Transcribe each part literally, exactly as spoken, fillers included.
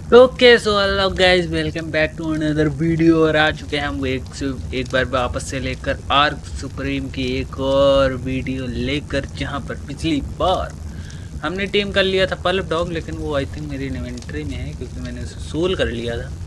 Okay so hello guys, welcome back to another video. और आ चुके हैं हम एक एक बार वापस से लेकर आर्क सुप्रीम की एक और वीडियो लेकर, जहां पर पिछली बार हमने टीम कर लिया था पल्प डॉग, लेकिन वो आई थिंक मेरी इन्वेंटरी में है क्योंकि मैंने उसे सोल कर लिया था।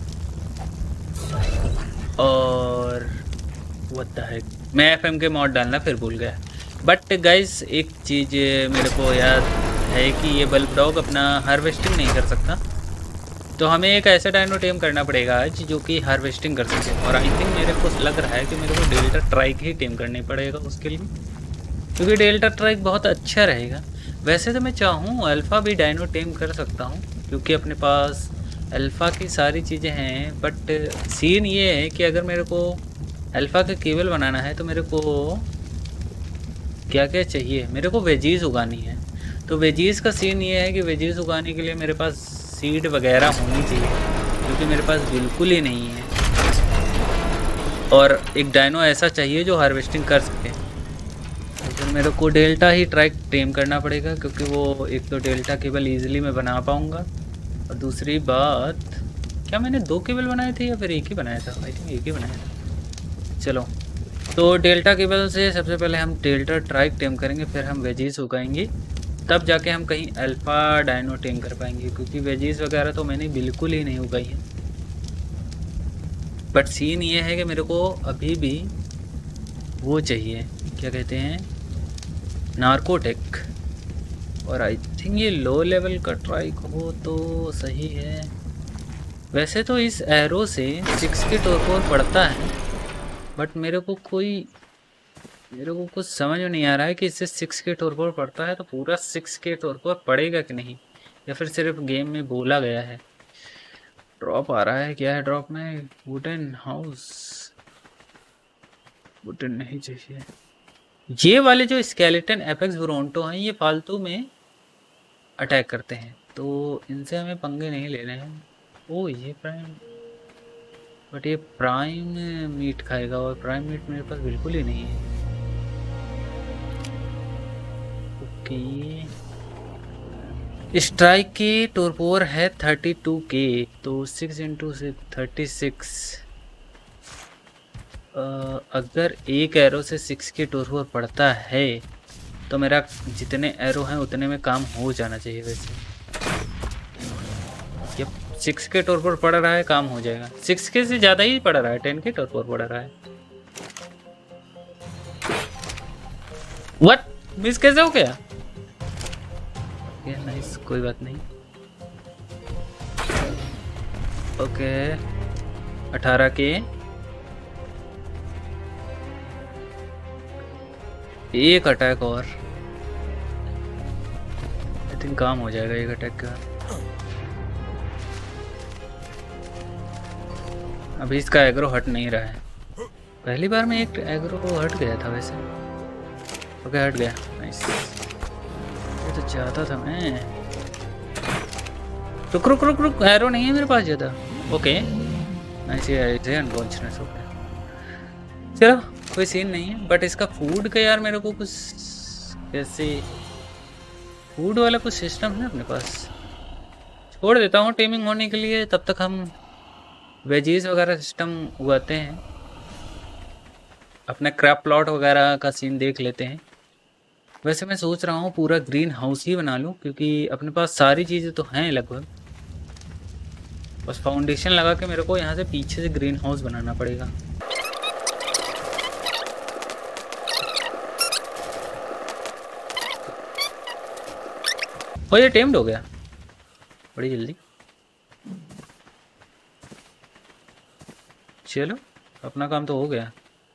और व्हाट द हेक, मैं एफएम के मॉड डालना फिर भूल गया। बट गाइस एक चीज़ मेरे को याद है कि ये बल्ब डॉग अपना हार्वेस्टिंग नहीं कर सकता, तो हमें एक ऐसा डायनो टेम करना पड़ेगा आज जो कि हार्वेस्टिंग कर सके। और आई थिंक मेरे को लग रहा है कि मेरे को डेल्टा ट्राइक ही टेम करनी पड़ेगा उसके लिए, क्योंकि डेल्टा ट्राइक बहुत अच्छा रहेगा। वैसे तो मैं चाहूँ अल्फ़ा भी डायनो टेम कर सकता हूँ क्योंकि अपने पास अल्फ़ा की सारी चीज़ें हैं। बट सीन ये है कि अगर मेरे को अल्फ़ा का केबल बनाना है तो मेरे को क्या क्या चाहिए, मेरे को वेजीज़ उगानी है। तो वेजीज़ का सीन ये है कि वेजीज़ उगाने के लिए मेरे पास सीड वगैरह होनी चाहिए, क्योंकि मेरे पास बिल्कुल ही नहीं है। और एक डायनो ऐसा चाहिए जो हार्वेस्टिंग कर सके। तो फिर मेरे को डेल्टा ही ट्राइक टेम करना पड़ेगा, क्योंकि वो एक तो डेल्टा केबल ईजिली मैं बना पाऊँगा, और दूसरी बात, क्या मैंने दो केबल बनाए थे या फिर एक ही बनाया था? आई थिंक एक ही बनाया था। चलो, तो डेल्टा केबल से सबसे पहले हम डेल्टा ट्राइक टेम करेंगे, फिर हम वेजीज उगाएंगे, तब जाके हम कहीं अल्फ़ा डायनो टेम कर पाएंगे, क्योंकि वेजीज वगैरह तो मैंने बिल्कुल ही नहीं उगाई है। बट सीन ये है कि मेरे को अभी भी वो चाहिए, क्या कहते हैं, नार्कोटिक। और आई थिंक ये लो लेवल का ट्राइक हो तो सही है। वैसे तो इस एरो से सिक्स के टोरकोर पड़ता है, बट मेरे को कोई मेरे को कुछ समझ में नहीं आ रहा है कि इससे सिक्स के टोरकोर पड़ता है तो पूरा सिक्स के टोरकोर पड़ेगा कि नहीं, या फिर सिर्फ गेम में बोला गया है। ड्रॉप आ रहा है, क्या है ड्रॉप में? वुडन हाउस, वुडन नहीं चाहिए। ये वाले जो स्केलेटन एपेक्स ब्रोंटो हैं ये फालतू में अटैक करते हैं, तो इनसे हमें पंगे नहीं लेने हैं। ओ ये प्राइम, बट ये प्राइम मीट खाएगा और प्राइम मीट मेरे पास बिल्कुल ही नहीं है। स्ट्राइक की टोरपोर है थर्टी टू के, तो सिक्स इंटू थर्टी सिक्स। अगर एक एरो से सिक्स की टोरपोर पड़ता है तो मेरा जितने एरो हैं उतने में काम हो जाना चाहिए। वैसे ये सिक्स के टोरपोर पड़ रहा है, काम हो जाएगा। सिक्स के से ज़्यादा ही पड़ रहा है, टेन के टोरपोर पड़ रहा है। व्हाट, मिस कैसे हो गया? नाइस, कोई बात नहीं। ओके, अठारह के एक अटैक और आई थिंक काम हो जाएगा एक अटैक का। अभी इसका एग्रो हट नहीं रहा है। पहली बार में एक एग्रो को हट गया था वैसे। ओके, हट गया, नाइस। ये तो चाहता था मैं। रुक रुक रुक रुक, एरो नहीं है मेरे पास ज़्यादा। ओके नाइस, ये अनकॉन्शियस हो गया। चलो कोई सीन नहीं है। बट इसका फूड का यार मेरे को कुछ कैसे फूड वाला कुछ सिस्टम है अपने पास। छोड़ देता हूँ टेमिंग होने के लिए, तब तक हम वेजीज वगैरह सिस्टम उगाते हैं, अपना क्रैप प्लॉट वगैरह का सीन देख लेते हैं। वैसे मैं सोच रहा हूँ पूरा ग्रीन हाउस ही बना लूँ, क्योंकि अपने पास सारी चीज़ें तो हैं लगभग। बस फाउंडेशन लगा के मेरे को यहाँ से पीछे से ग्रीन हाउस बनाना पड़ेगा। और ये टेम्ड हो गया बड़ी जल्दी। चलो अपना काम तो हो गया।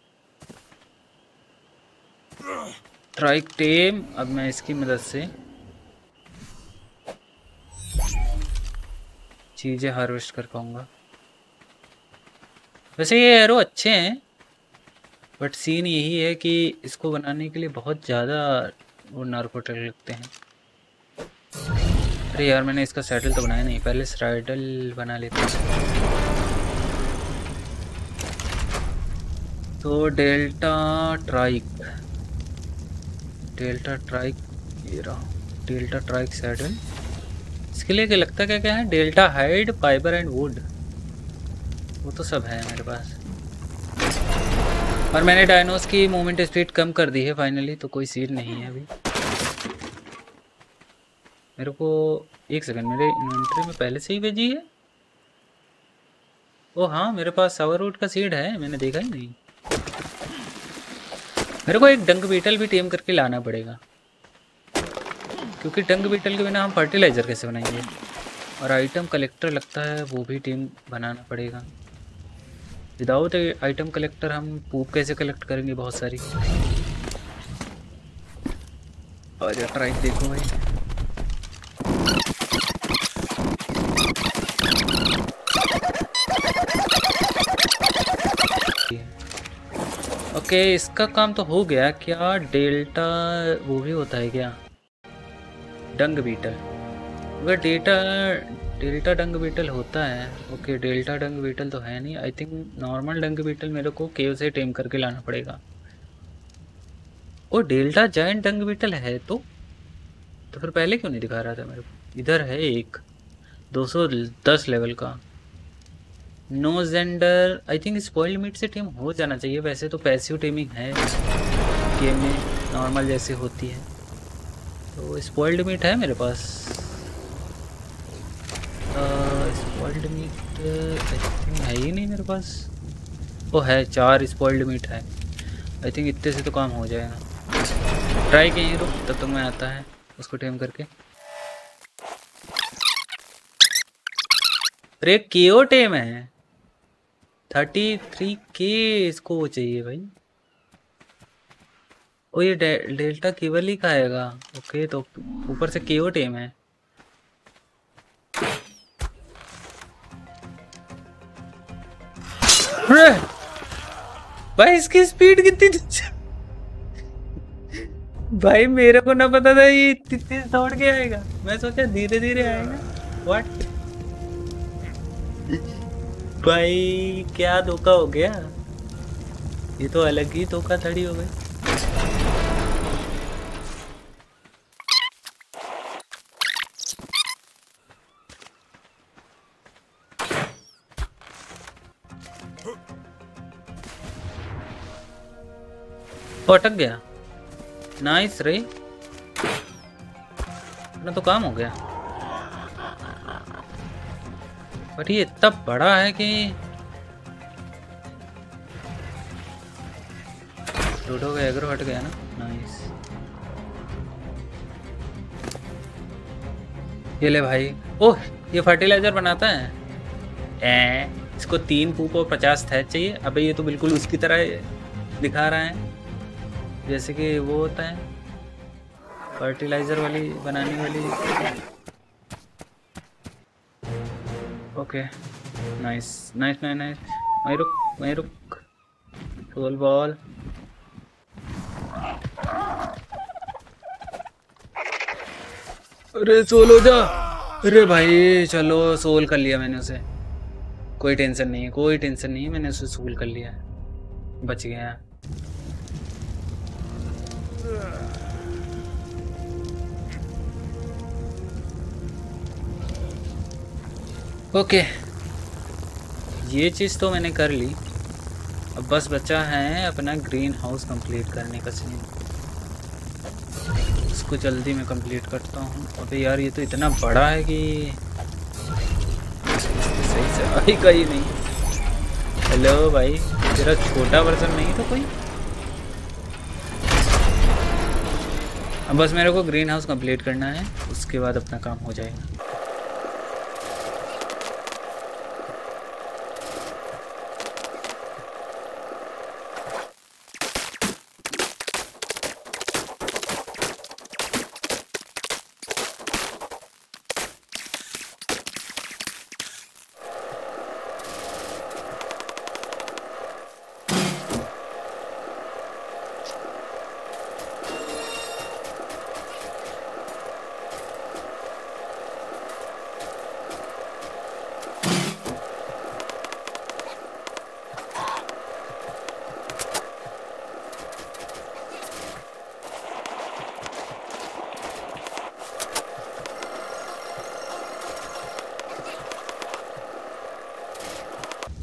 ट्राइक टेम, अब मैं इसकी मदद से चीज़ें हार्वेस्ट कर पाऊंगा। वैसे ये एरो अच्छे हैं, बट सीन यही है कि इसको बनाने के लिए बहुत ज़्यादा वो नार्कोटिक लगते हैं। अरे यार, मैंने इसका सैडल तो बनाया नहीं, पहले सैडल बना लेते हैं। तो डेल्टा ट्राइक, डेल्टा ट्राइक ये रहा, डेल्टा ट्राइक सैडल। इसके लिए क्या लगता क्या क्या है? Delta hide, fibre and wood, वो तो सब है मेरे पास। और मैंने डायनोस की मूवमेंट स्पीड कम कर दी है फाइनली, तो कोई सीन नहीं है अभी मेरे को। एक सेकंड, मेरे इन्वेंटरी में पहले से ही भेजी है। ओ हाँ, मेरे पास सावर रूट का सीड है, मैंने देखा ही नहीं। मेरे को एक डंक बीटल भी टेम करके लाना पड़ेगा, क्योंकि डंक बीटल के बिना हम फर्टिलाइज़र कैसे बनाएंगे। और आइटम कलेक्टर लगता है वो भी टीम बनाना पड़ेगा। विदाउट आइटम कलेक्टर हम पूप कैसे कलेक्ट करेंगे बहुत सारी। और या ट्राई देखो भाई, ओके इसका काम तो हो गया। क्या डेल्टा वो भी होता है क्या? डंग बीटल, अगर डेटा डेल्टा डंग बीटल होता है। ओके डेल्टा डंग बीटल तो है नहीं, I think normal dung beetle मेरे को केव से टेम करके लाना पड़ेगा। ओ डेल्टा जायंट डंग बीटल है तो तो फिर पहले क्यों नहीं दिखा रहा था मेरे को? इधर है एक दो सौ दस लेवल का no gender. I think spoiled meat से टीम हो जाना चाहिए। वैसे तो पैसिव टीमिंग है गेम में, नॉर्मल जैसे होती है। तो स्पॉइल्ड मीट है मेरे पास। स्पॉइल्ड मीट आई थिंक है ही नहीं मेरे पास। वो है, चार स्पॉइल्ड मीट है। आई थिंक इतने से तो काम हो जाएगा। ट्राई कहीं रुक, तब तक मैं आता है उसको टेम करके। अरे केओ टेम है थर्टी थ्री के, इसको वो चाहिए भाई। ओ ये डे, डेल्टा केवल ही खाएगा। ओके तो ऊपर से केओ टेम है। भाई इसकी स्पीड कितनी भाई मेरे को ना पता था ये इतनी तेज दौड़ के आएगा। मैं सोचा धीरे धीरे आएगा। व्हाट भाई क्या धोखा हो गया, ये तो अलग ही धोखाधड़ी हो गई। अटक गया। नाइस रे, ना तो काम हो गया। बट ये इतना बड़ा है कि डोडो का एग्रो हट गया ना। नाइस, ये ले भाई। ओह ये फर्टिलाइजर बनाता है। ए, इसको तीन पूप और पचास थैच चाहिए। अबे ये तो बिल्कुल उसकी तरह दिखा रहा है जैसे कि वो होता है फर्टिलाइजर वाली बनाने वाली। Okay nice nice nice nice. वहीं रुक वहीं रुक। सोल बॉल, अरे सोल हो जा। अरे भाई चलो सोल कर लिया मैंने उसे। कोई टेंशन नहीं है, कोई टेंशन नहीं है, मैंने उसे सोल कर लिया, बच गया। ओके ये चीज़ तो मैंने कर ली। अब बस बचा है अपना ग्रीन हाउस कंप्लीट करने का सीन। इसको जल्दी मैं कंप्लीट करता हूँ। अबे यार ये तो इतना बड़ा है कि सही से आएगा ही नहीं। हेलो भाई, तेरा छोटा वर्जन नहीं था कोई? अब बस मेरे को ग्रीन हाउस कंप्लीट करना है, उसके बाद अपना काम हो जाएगा।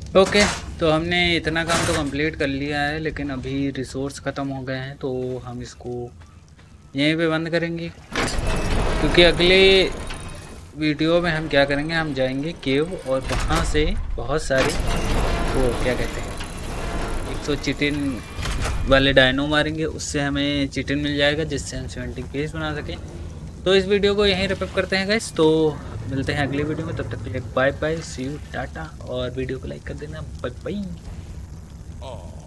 ओके, तो हमने इतना काम तो कंप्लीट कर लिया है, लेकिन अभी रिसोर्स ख़त्म हो गए हैं तो हम इसको यहीं पे बंद करेंगे, क्योंकि अगले वीडियो में हम क्या करेंगे, हम जाएंगे केव और वहाँ से बहुत सारे वो क्या कहते हैं एक सौ चिटिन वाले डायनो मारेंगे, उससे हमें चिटिन मिल जाएगा जिससे हम सेवेंटी पेज बना सकें। तो इस वीडियो को यहीं रैप अप करते हैं गाइस, तो मिलते हैं अगली वीडियो में, तब तक के लिए बाय बाय, सी यू, टाटा, और वीडियो को लाइक कर देना, बाय बाय।